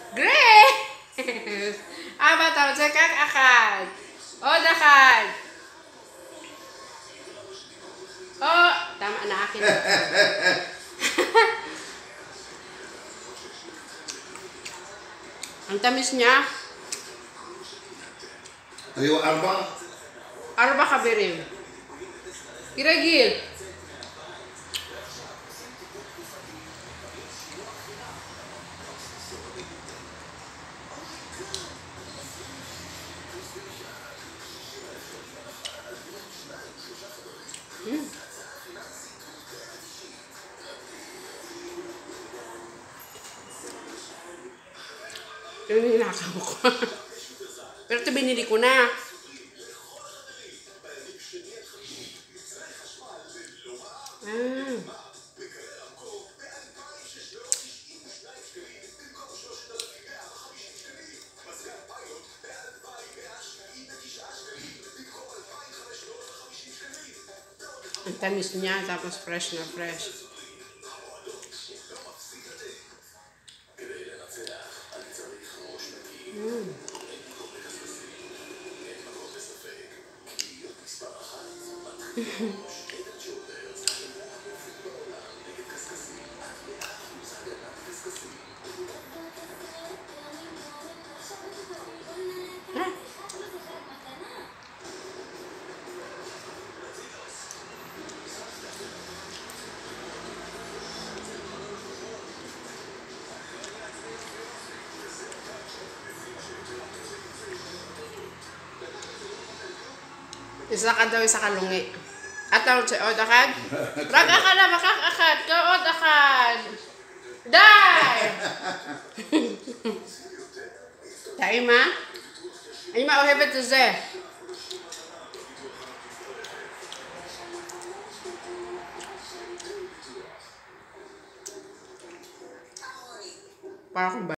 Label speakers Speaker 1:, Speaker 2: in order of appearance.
Speaker 1: Grace! Apa tahu cekak akad. Oh, dakad. Oh, tama na akin. Ang tamis niya.
Speaker 2: Ayo arba.
Speaker 1: Arba kabirim. Kiragil. Yun yung hinakaw ko. Pero ito binili ko na. Ang tamis niya, tapos fresh na fresh. Isa ka daw sa kalungi. Ataw sa odakad. Raga ka na makakakad. Ka odakad. Dai! Dai ma? Ay ma ohebet ze. Para kung